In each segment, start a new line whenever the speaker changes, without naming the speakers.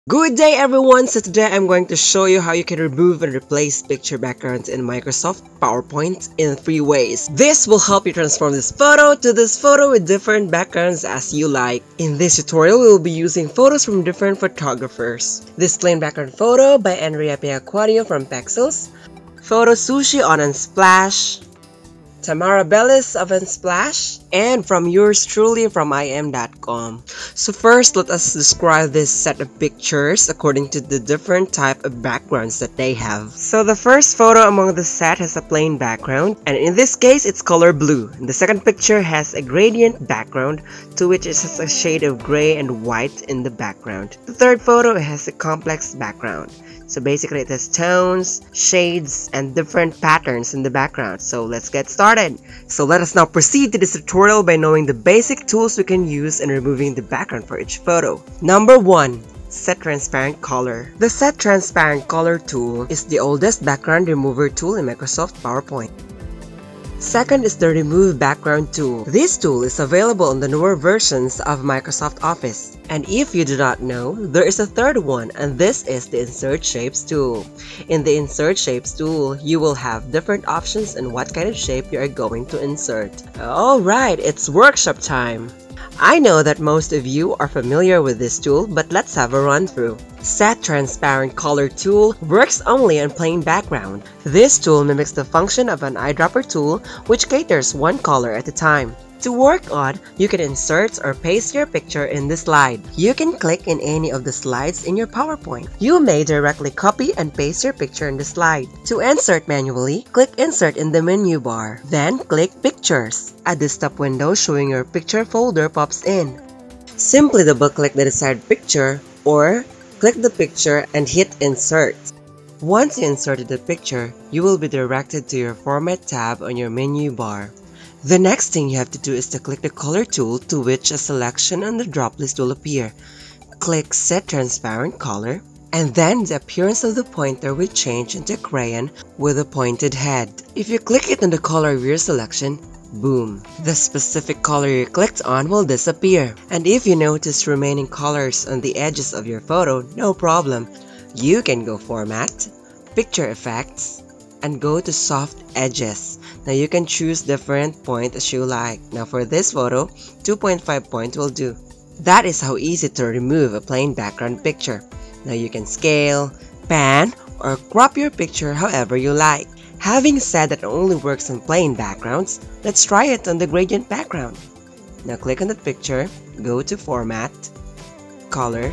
Good day everyone! So today I'm going to show you how you can remove and replace picture backgrounds in Microsoft PowerPoint in 3 ways. This will help you transform this photo to this photo with different backgrounds as you like. In this tutorial, we will be using photos from different photographers. This plain background photo by Andrea Piaquadio from Pexels, Photo Sushi on Unsplash, Tamara Bellis of Unsplash, and from yours truly from im.com. So first, let us describe this set of pictures according to the different type of backgrounds that they have. So the first photo among the set has a plain background, and in this case it's color blue. And the second picture has a gradient background, to which it has a shade of gray and white in the background. The third photo has a complex background. So basically it has tones, shades, and different patterns in the background. So let's get started. So let us now proceed to this tutorial by knowing the basic tools we can use in removing the background for each photo. Number 1. Set Transparent Color. The Set Transparent Color tool is the oldest background remover tool in Microsoft PowerPoint. Second is the Remove Background tool. This tool is available on the newer versions of Microsoft Office. And if you do not know, there is a third one, and this is the Insert Shapes tool. In the Insert Shapes tool, you will have different options on what kind of shape you are going to insert. Alright, it's workshop time! I know that most of you are familiar with this tool, but let's have a run through. Set Transparent Color tool works only on plain background. This tool mimics the function of an eyedropper tool, which caters one color at a time. To work on, you can insert or paste your picture in the slide. You can click in any of the slides in your PowerPoint. You may directly copy and paste your picture in the slide. To insert manually, click Insert in the menu bar. Then click Pictures. A desktop window showing your picture folder pops in. Simply double-click the desired picture or click the picture and hit Insert. Once you inserted the picture, you will be directed to your Format tab on your menu bar. The next thing you have to do is to click the Color tool, to which a selection on the drop list will appear. Click Set Transparent Color, and then the appearance of the pointer will change into crayon with a pointed head. If you click it on the color of your selection, boom, the specific color you clicked on will disappear. And if you notice remaining colors on the edges of your photo, no problem. You can go Format, Picture Effects, and go to Soft Edges. Now you can choose different point as you like. Now for this photo, 2.5 point will do. That is how easy to remove a plain background picture. Now you can scale, pan, or crop your picture however you like. Having said that it only works on plain backgrounds, let's try it on the gradient background. Now click on the picture, go to Format, Color,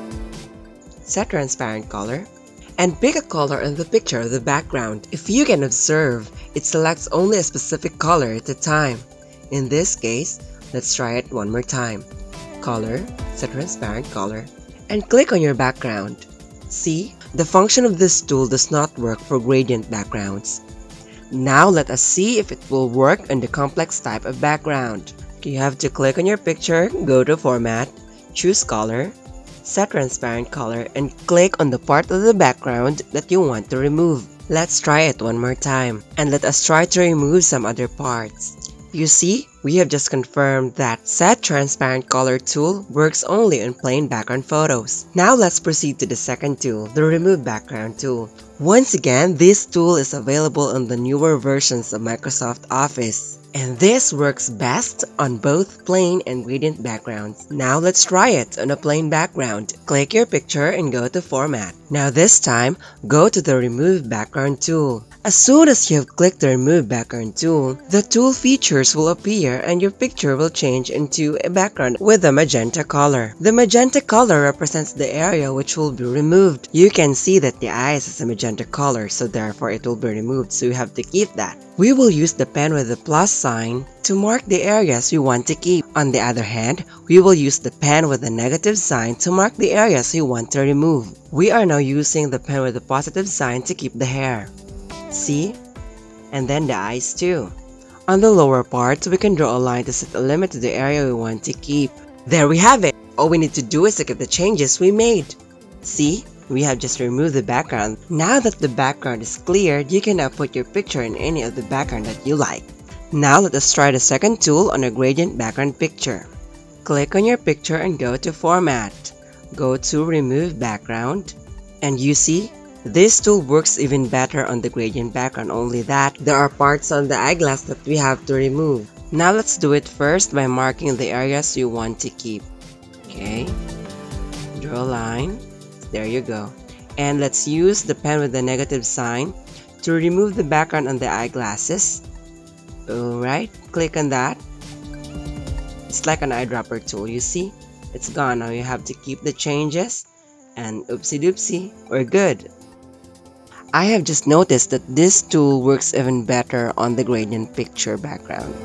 Set Transparent Color, and pick a color on the picture of the background. If you can observe, it selects only a specific color at a time. In this case, let's try it one more time. Color, Set Transparent Color, and click on your background. See, the function of this tool does not work for gradient backgrounds. Now let us see if it will work on the complex type of background. You have to click on your picture, go to Format, choose Color, Set Transparent Color, and click on the part of the background that you want to remove. Let's try it one more time, and let us try to remove some other parts. You see, we have just confirmed that Set Transparent Color tool works only on plain background photos. Now let's proceed to the second tool, the Remove Background tool. Once again, this tool is available on the newer versions of Microsoft Office. And this works best on both plain and gradient backgrounds. Now let's try it on a plain background. Click your picture and go to Format. Now this time, go to the Remove Background tool. As soon as you have clicked the Remove Background tool, the tool features will appear and your picture will change into a background with a magenta color. The magenta color represents the area which will be removed. You can see that the eyes is a magenta color, so therefore it will be removed, so you have to keep that. We will use the pen with the plus sign to mark the areas we want to keep. On the other hand, we will use the pen with the negative sign to mark the areas we want to remove. We are now using the pen with the positive sign to keep the hair. See? And then the eyes too. On the lower part, we can draw a line to set a limit to the area we want to keep. There we have it! All we need to do is look at the changes we made. See? We have just removed the background. Now that the background is cleared, you can now put your picture in any of the background that you like. Now let us try the second tool on a gradient background picture. Click on your picture and go to Format. Go to remove background, and you see, this tool works even better on the gradient background, only that there are parts on the eyeglass that we have to remove. Now let's do it first by marking the areas you want to keep. Okay, draw a line, there you go. And let's use the pen with the negative sign to remove the background on the eyeglasses. Alright, click on that. It's like an eyedropper tool, you see? It's gone. Now you have to keep the changes, and oopsie doopsie, we're good. I have just noticed that this tool works even better on the gradient picture background.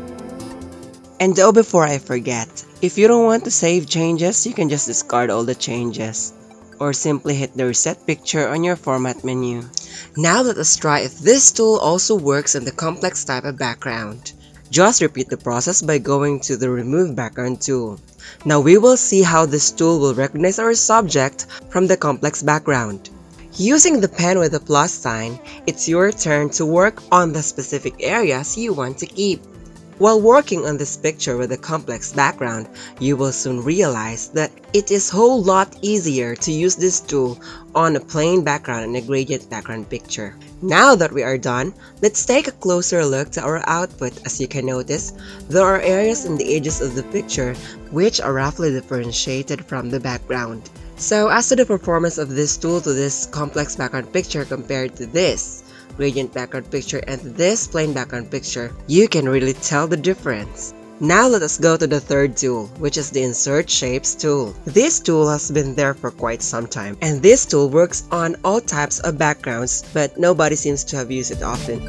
And oh, before I forget, if you don't want to save changes, you can just discard all the changes, or simply hit the reset picture on your format menu. Now let us try if this tool also works on the complex type of background. Just repeat the process by going to the remove background tool. Now we will see how this tool will recognize our subject from the complex background. Using the pen with the plus sign, it's your turn to work on the specific areas you want to keep. While working on this picture with a complex background, you will soon realize that it is a whole lot easier to use this tool on a plain background and a gradient background picture. Now that we are done, let's take a closer look to our output. As you can notice, there are areas in the edges of the picture which are roughly differentiated from the background. So as to the performance of this tool to this complex background picture compared to this gradient background picture and this plain background picture, you can really tell the difference. Now let us go to the third tool, which is the Insert Shapes tool. This tool has been there for quite some time, and this tool works on all types of backgrounds, but nobody seems to have used it often.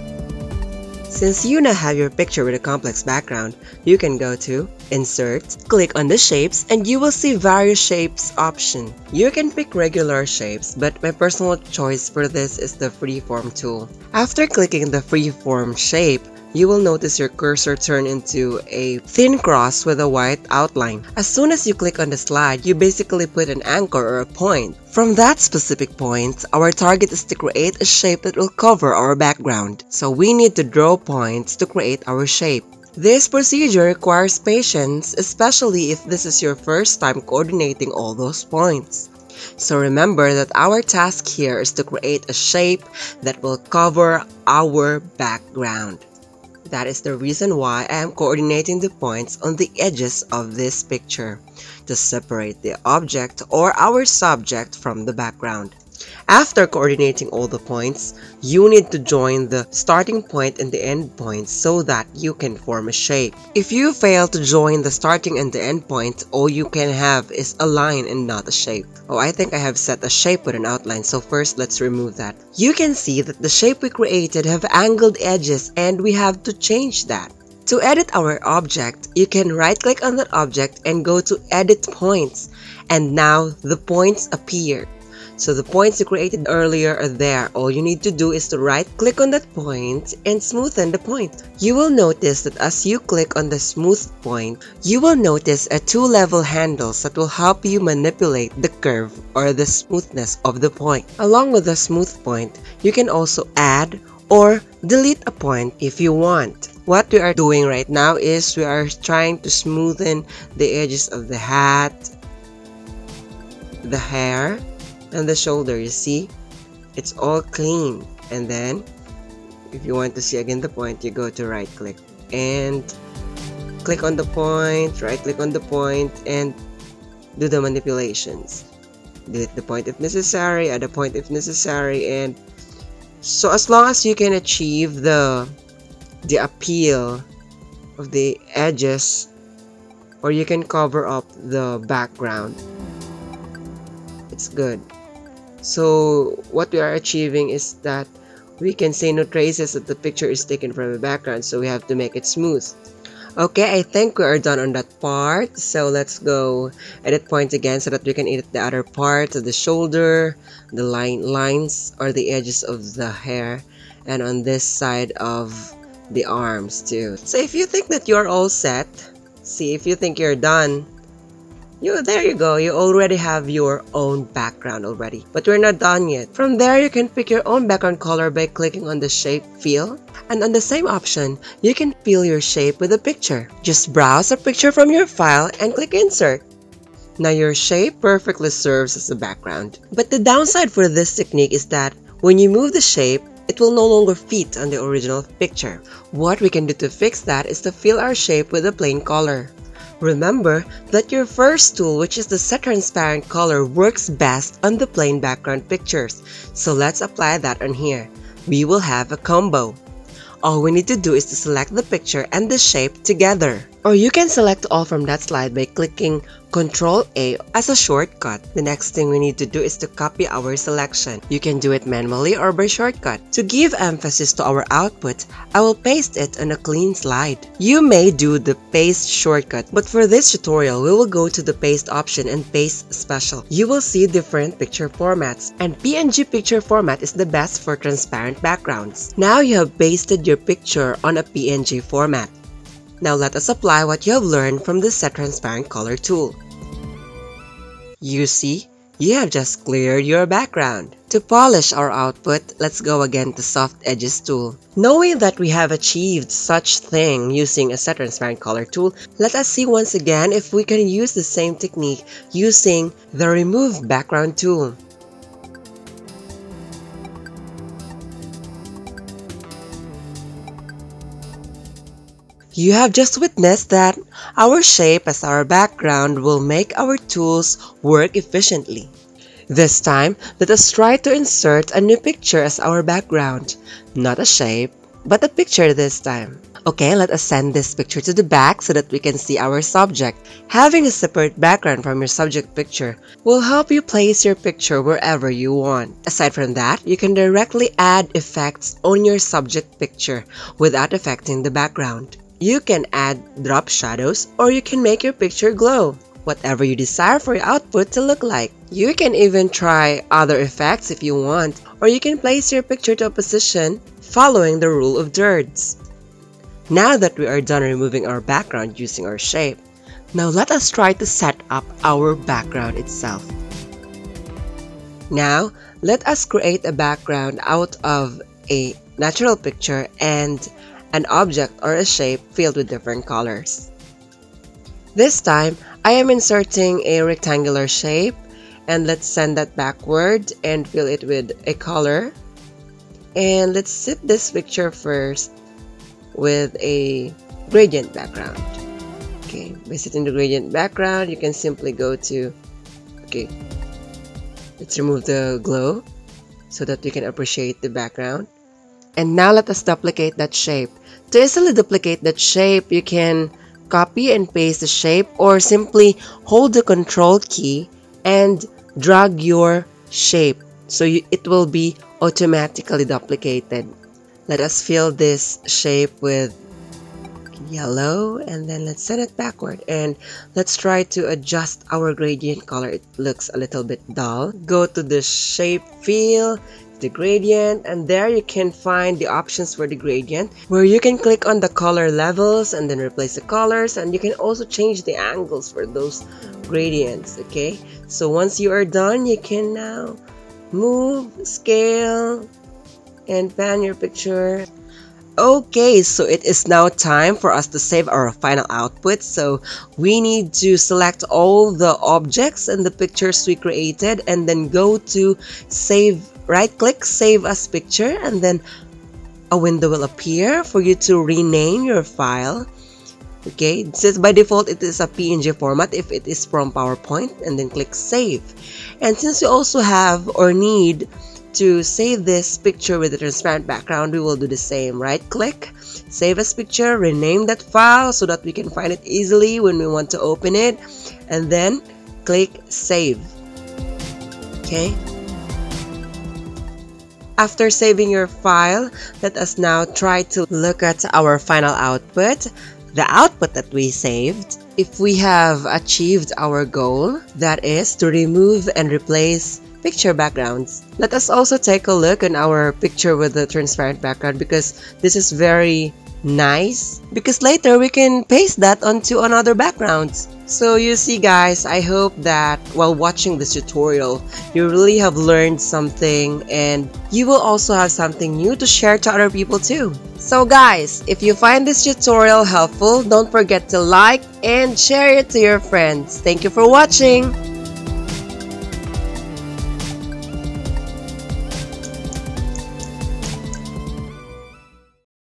Since you now have your picture with a complex background, you can go to Insert, click on the Shapes, and you will see various shapes option. You can pick regular shapes, but my personal choice for this is the Freeform tool. After clicking the Freeform shape, you will notice your cursor turn into a thin cross with a white outline. As soon as you click on the slide, you basically put an anchor or a point. From that specific point, our target is to create a shape that will cover our background. So we need to draw points to create our shape. This procedure requires patience, especially if this is your first time coordinating all those points. So remember that our task here is to create a shape that will cover our background. That is the reason why I am coordinating the points on the edges of this picture to separate the object or our subject from the background. After coordinating all the points, you need to join the starting point and the end point so that you can form a shape. If you fail to join the starting and the end point, all you can have is a line and not a shape. Oh, I think I have set a shape with an outline, so first let's remove that. You can see that the shape we created have angled edges and we have to change that. To edit our object, you can right-click on that object and go to Edit Points, and now the points appear. So the points you created earlier are there. All you need to do is to right-click on that point and smoothen the point. You will notice that as you click on the smooth point, you will notice a two-level handles that will help you manipulate the curve or the smoothness of the point. Along with the smooth point, you can also add or delete a point if you want. What we are doing right now is we are trying to smoothen the edges of the hat, the hair, and the shoulder. You see, it's all clean. And then if you want to see again the point, you go to right click and click on the point, right click on the point, and do the manipulations. Delete the point if necessary, add a point if necessary. And so as long as you can achieve the appeal of the edges, or you can cover up the background, it's good. So what we are achieving is that we can say no traces that the picture is taken from the background, so we have to make it smooth. Okay, I think we are done on that part. So let's go edit point again so that we can edit the other part of the shoulder, the lines or the edges of the hair, and on this side of the arms too. So if you think that you're all set, see, if you think you're done, there you go, you already have your own background already. But we're not done yet. From there, you can pick your own background color by clicking on the shape fill, and on the same option, you can fill your shape with a picture. Just browse a picture from your file and click insert. Now your shape perfectly serves as a background. But the downside for this technique is that when you move the shape, it will no longer fit on the original picture. What we can do to fix that is to fill our shape with a plain color. Remember that your first tool, which is the set transparent color, works best on the plain background pictures. So let's apply that on here. We will have a combo. All we need to do is to select the picture and the shape together. Or you can select all from that slide by clicking Ctrl-A as a shortcut. The next thing we need to do is to copy our selection. You can do it manually or by shortcut. To give emphasis to our output, I will paste it on a clean slide. You may do the paste shortcut, but for this tutorial, we will go to the paste option and paste special. You will see different picture formats, and PNG picture format is the best for transparent backgrounds. Now you have pasted your picture on a PNG format. Now let us apply what you have learned from the Set Transparent Color tool. You see, you have just cleared your background. To polish our output, let's go again to Soft Edges tool. Knowing that we have achieved such thing using a Set Transparent Color tool, let us see once again if we can use the same technique using the Remove Background tool. You have just witnessed that our shape as our background will make our tools work efficiently. This time, let us try to insert a new picture as our background. Not a shape, but a picture this time. Okay, let us send this picture to the back so that we can see our subject. Having a separate background from your subject picture will help you place your picture wherever you want. Aside from that, you can directly add effects on your subject picture without affecting the background. You can add drop shadows, or you can make your picture glow, whatever you desire for your output to look like. You can even try other effects if you want, or you can place your picture to a position following the rule of thirds. Now that we are done removing our background using our shape, now let us try to set up our background itself. Now, let us create a background out of a natural picture and an object or a shape filled with different colors. This time, I am inserting a rectangular shape, and let's send that backward and fill it with a color. And let's set this picture first with a gradient background. Okay, by setting the gradient background, you can simply go to, okay, let's remove the glow so that we can appreciate the background. And now let us duplicate that shape. To easily duplicate that shape, you can copy and paste the shape, or simply hold the Control key and drag your shape so it will be automatically duplicated. Let us fill this shape with yellow, and then let's send it backward, and let's try to adjust our gradient color. It looks a little bit dull. Go to the shape fill, the gradient, and there you can find the options for the gradient, where you can click on the color levels and then replace the colors, and you can also change the angles for those gradients. Okay, so once you are done, you can now move, scale, and pan your picture. Okay, so it is now time for us to save our final output. So we need to select all the objects and the pictures we created, and then go to save. Right click, save as picture, and then a window will appear for you to rename your file. Okay, since by default it is a PNG format if it is from PowerPoint, and then click save. And since you also have or need to save this picture with a transparent background, we will do the same. Right click, save as picture, rename that file so that we can find it easily when we want to open it, and then click save. Okay. After saving your file, let us now try to look at our final output, the output that we saved. If we have achieved our goal, that is to remove and replace picture backgrounds. Let us also take a look at our picture with the transparent background, because this is very nice, because later we can paste that onto another backgrounds. So you see guys, I hope that while watching this tutorial, you really have learned something and you will also have something new to share to other people too. So guys, if you find this tutorial helpful, don't forget to like and share it to your friends. Thank you for watching!